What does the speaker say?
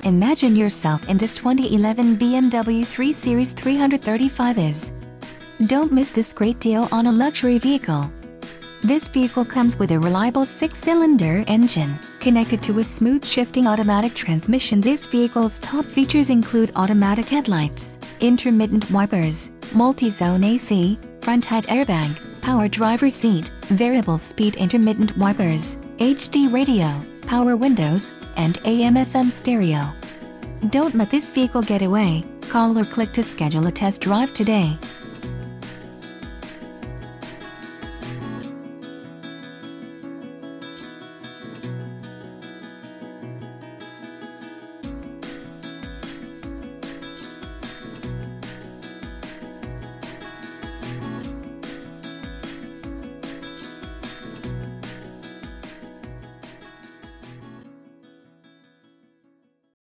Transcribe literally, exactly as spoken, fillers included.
Imagine yourself in this twenty eleven B M W three Series three thirty-five is. Don't miss this great deal on a luxury vehicle. This vehicle comes with a reliable six-cylinder engine, connected to a smooth shifting automatic transmission. This vehicle's top features include automatic headlights, intermittent wipers, multi-zone A C, front head airbag, power driver's seat, variable speed intermittent wipers, H D radio, power windows, and A M F M stereo. Don't let this vehicle get away. Call or click to schedule a test drive today.